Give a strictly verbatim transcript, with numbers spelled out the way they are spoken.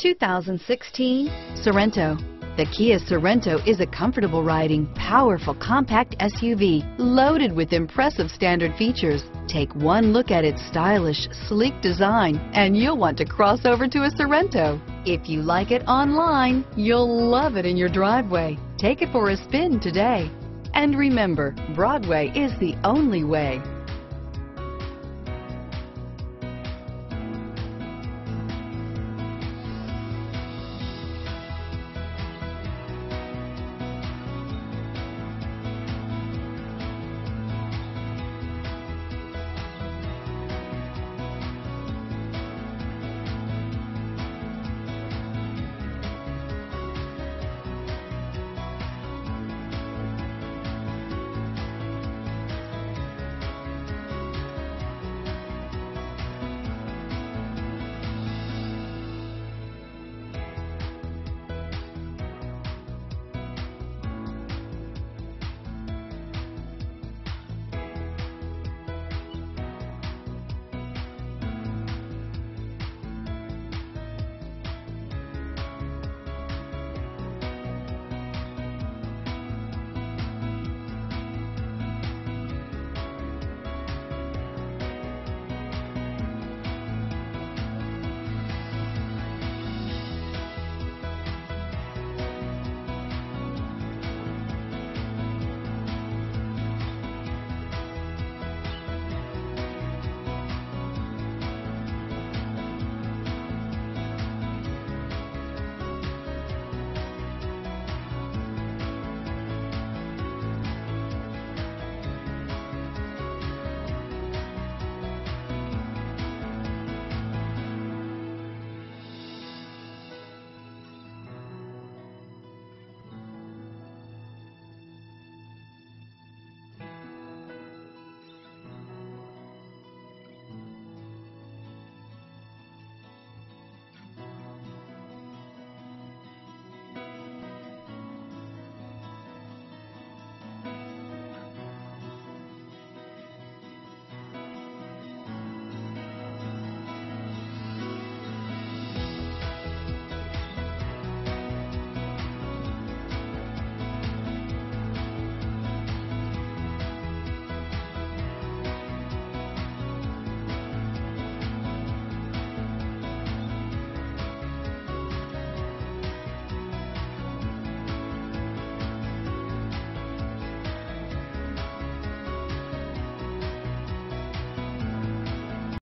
two thousand sixteen Sorento. The Kia Sorento is a comfortable riding, powerful compact S U V loaded with impressive standard features. Take one look at its stylish, sleek design and you'll want to cross over to a Sorento. If you like it online, you'll love it in your driveway. Take it for a spin today. And remember, Broadway is the only way.